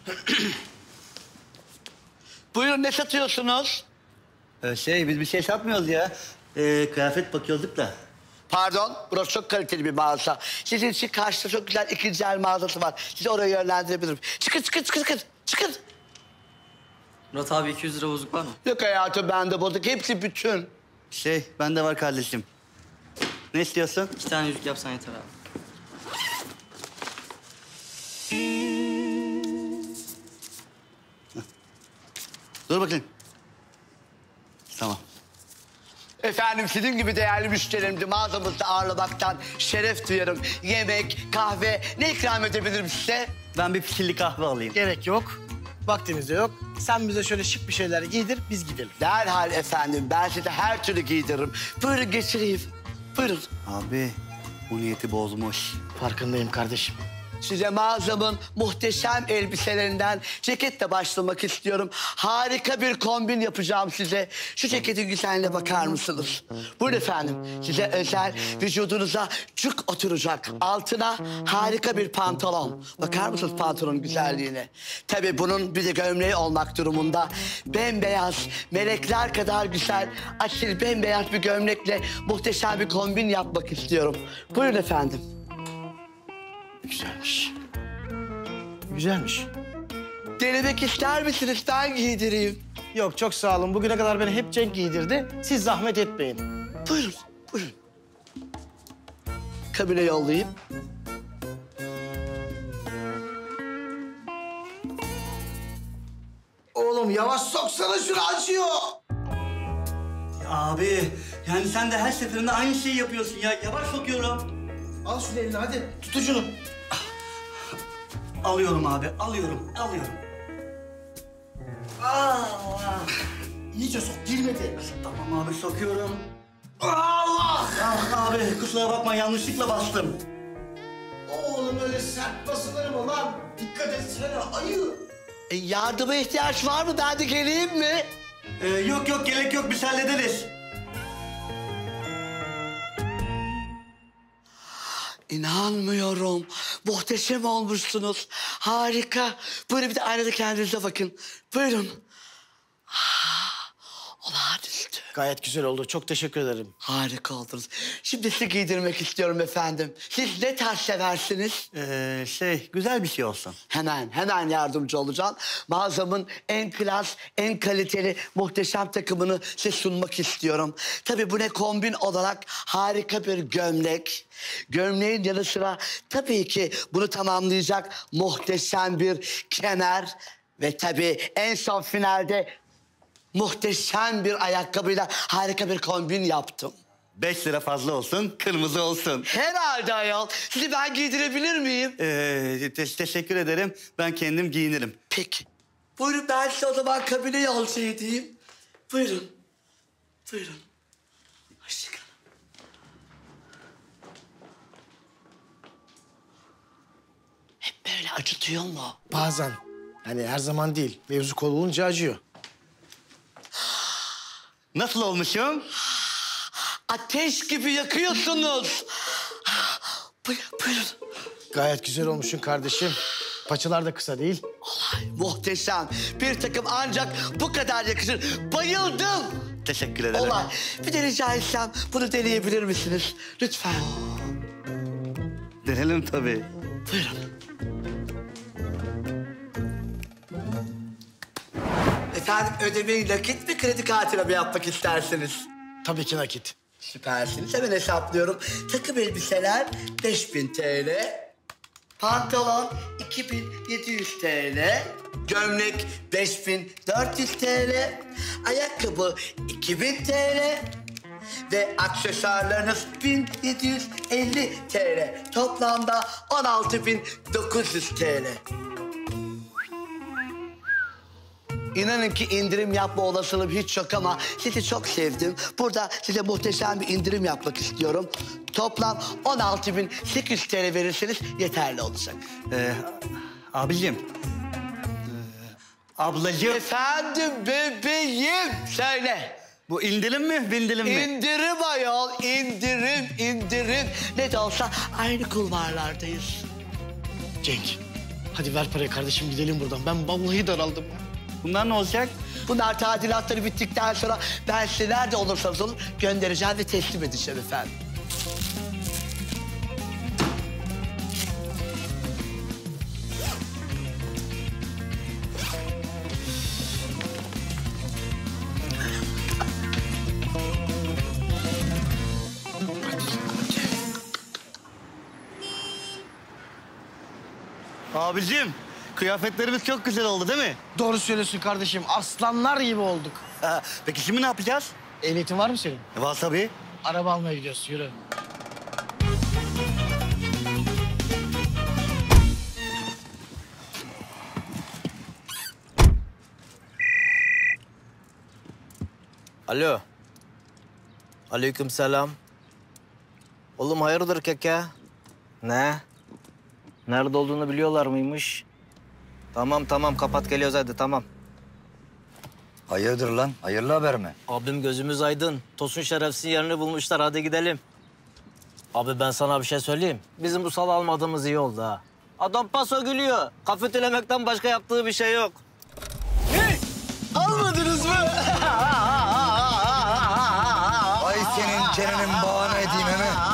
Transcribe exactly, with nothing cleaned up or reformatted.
Buyurun, ne satıyorsunuz? Ee, şey, biz bir şey satmıyoruz ya. Ee, kıyafet bakıyorduk da. Pardon, burası çok kaliteli bir mağaza. Sizin için karşıda çok güzel ikinci el mağazası var. Sizi oraya yönlendirebilirim. Çıkın, çıkın, çıkın, çıkın. Çıkın. Murat abi iki yüz lira bozuk var mı? Yok hayatım, bende bozuk. Hepsi bütün. Şey, bende var kardeşim. Ne istiyorsun? İki tane yüzük yapsan yeter abi. Dur bakayım. Tamam. Efendim, sizin gibi değerli müşterilerimizi mağazamızda ağırlamaktan şeref duyarım. Yemek, kahve, ne ikram edebilirim size? Ben bir pişirli kahve alayım. Gerek yok. Vaktimiz de yok. Sen bize şöyle şık bir şeyler giydir, biz gidelim. Derhal efendim, ben size her türlü giydiririm. Buyurun geçireyim. Buyurun. Abi, bu niyeti bozmuş. Farkındayım kardeşim. Size mağazamın muhteşem elbiselerinden ceketle başlamak istiyorum. Harika bir kombin yapacağım size. Şu ceketin güzelliğine bakar mısınız? Buyurun efendim. Size özel, vücudunuza cuk oturacak. Altına harika bir pantolon. Bakar mısınız pantolonun güzelliğine? Tabii bunun bir de gömleği olmak durumunda. Bembeyaz, melekler kadar güzel, asil bembeyaz bir gömlekle muhteşem bir kombin yapmak istiyorum. Buyurun efendim. Güzelmiş. Güzelmiş. Denemek ister misiniz? Ben giydireyim. Yok çok sağ olun. Bugüne kadar beni hep Cenk giydirdi. Siz zahmet etmeyin. Buyurun, buyurun. Kabine yollayayım. Oğlum yavaş soksana şunu, acıyor. Abi, yani sen de her seferinde aynı şeyi yapıyorsun ya. Yavaş sokuyorum. Al şunu eline hadi. Tut ucunu. Alıyorum abi, alıyorum, alıyorum. Allah. İyice sok, girmedi. Tamam abi, sokuyorum. Allah! Ah abi, kusura bakma, yanlışlıkla bastım. Oğlum öyle sert basılır mı lan? Dikkat etsene, ayı. E, yardıma ihtiyaç var mı? Ben de geleyim mi? Ee, yok yok, gerek yok, biz hallederiz. İnanmıyorum. Muhteşem olmuşsunuz. Harika. Buyurun bir de aynada kendinize bakın. Buyurun. Ah, olağanüstü. Gayet güzel oldu. Çok teşekkür ederim. Harika oldunuz. Şimdi sizi giydirmek istiyorum efendim. Siz ne tarz seversiniz? Ee, şey, güzel bir şey olsun. Hemen, hemen yardımcı olacağım. Mağazamın en klas, en kaliteli, muhteşem takımını size sunmak istiyorum. Tabii bu ne kombin olarak harika bir gömlek. Gömleğin yanı sıra tabii ki bunu tamamlayacak muhteşem bir kemer. Ve tabii en son finalde muhteşem bir ayakkabıyla harika bir kombin yaptım. Beş lira fazla olsun, kırmızı olsun. Herhalde ayol. Sizi ben giydirebilir miyim? Ee, te- teşekkür ederim. Ben kendim giyinirim. Peki. Buyurun ben size o zaman kabine yolcu edeyim. Buyurun. Buyurun. Hoşçakalın. Hep böyle acıtıyor mu? Bazen. Hani her zaman değil. Mevzu kol olunca acıyor. Nasıl olmuşum? Ateş gibi yakıyorsunuz. Buyurun, buyurun. Gayet güzel olmuşsun kardeşim. Paçalar da kısa değil. Olay muhteşem. Bir takım ancak bu kadar yakışır. Bayıldım. Teşekkür ederim. Olay. Bir de rica etsem bunu deneyebilir misiniz? Lütfen. Denelim tabii. Buyurun. Efendim ödemeyi nakit mi kredi kartıyla mı yapmak istersiniz? Tabii ki nakit. Süpersiniz. Hemen hesaplıyorum. Takım elbiseler beş bin T L. Pantolon iki bin yedi yüz T L. Gömlek beş bin dört yüz T L. Ayakkabı iki bin T L. Ve aksesuarlarınız bin yedi yüz elli T L. Toplamda on altı bin dokuz yüz T L. İnanın ki indirim yapma olasılığım hiç yok ama sizi çok sevdim. Burada size muhteşem bir indirim yapmak istiyorum. Toplam on altı bin sekiz yüz T L verirseniz yeterli olacak. Ee, abicim. Ee, ablacığım. Efendim bebeğim söyle. Bu indirim mi, bindirim mi? İndirim ayol, indirim, indirim. Ne de olsa aynı kulvarlardayız. Cenk, Hadi ver parayı kardeşim gidelim buradan. Ben vallahi daraldım. Bunlar ne olacak? Bunlar tadilatları bittikten sonra ben size nerede olursanız olun göndereceğim ve teslim edeceğim efendim. Abicim, kıyafetlerimiz çok güzel oldu değil mi? Doğru söylüyorsun kardeşim. Aslanlar gibi olduk. Ha, peki şimdi ne yapacağız? Ehliyetin var mı senin? E, var tabii. Araba almaya gidiyoruz. Yürü. Alo. Aleykümselam. Oğlum hayırdır keke? Ne? Nerede olduğunu biliyorlar mıymış? Tamam tamam kapat geliyoruz hadi tamam. Hayırdır lan? Hayırlı haber mi? Abim gözümüz aydın. Tosun şerefsiz yerini bulmuşlar hadi gidelim. Abi ben sana bir şey söyleyeyim. Bizim bu salı almadığımız iyi oldu ha. Adam paso gülüyor. Kafetlemekten başka yaptığı bir şey yok. Almadınız mı? Ay senin çenenin bağına edeyim hemen.